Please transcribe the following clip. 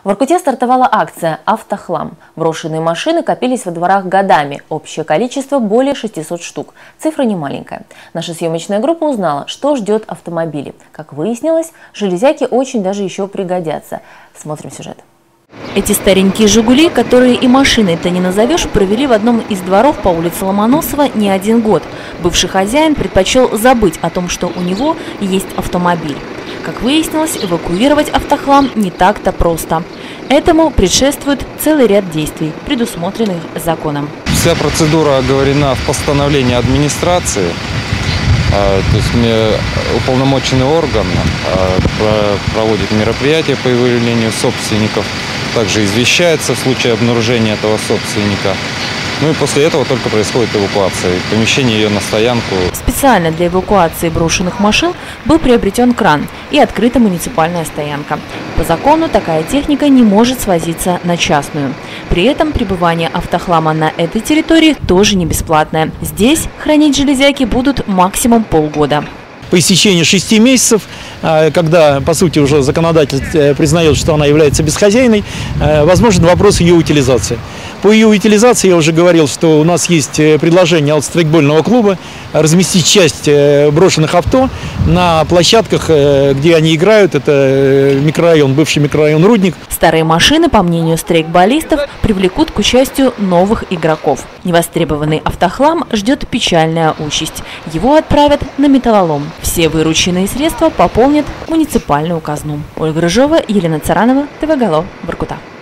В Воркуте стартовала акция «Автохлам». Брошенные машины копились во дворах годами. Общее количество более 600 штук. Цифра не маленькая. Наша съемочная группа узнала, что ждет автомобили. Как выяснилось, железяки очень даже еще пригодятся. Смотрим сюжет. Эти старенькие «Жигули», которые и машиной-то не назовешь, провели в одном из дворов по улице Ломоносова не один год. Бывший хозяин предпочел забыть о том, что у него есть автомобиль. Как выяснилось, эвакуировать автохлам не так-то просто. Этому предшествует целый ряд действий, предусмотренных законом. Вся процедура оговорена в постановлении администрации. То есть уполномоченный орган проводит мероприятия по выявлению собственников, также извещается в случае обнаружения этого собственника. Ну и после этого только происходит эвакуация, помещение ее на стоянку. Специально для эвакуации брошенных машин был приобретен кран и открыта муниципальная стоянка. По закону такая техника не может свозиться на частную. При этом пребывание автохлама на этой территории тоже не бесплатное. Здесь хранить железяки будут максимум полгода. По истечении 6 месяцев, когда, по сути, уже законодатель признает, что она является бесхозяйной, возможен вопрос ее утилизации. По ее утилизации я уже говорил, что у нас есть предложение от стрейкбольного клуба разместить часть брошенных авто на площадках, где они играют. Это микрорайон, бывший микрорайон Рудник. Старые машины, по мнению стрейкболистов, привлекут к участию новых игроков. Невостребованный автохлам ждет печальная участь. Его отправят на металлолом. Все вырученные средства пополнят муниципальную казну. Ольга Рыжова, Елена Царанова, ТВ Гало, Воркута.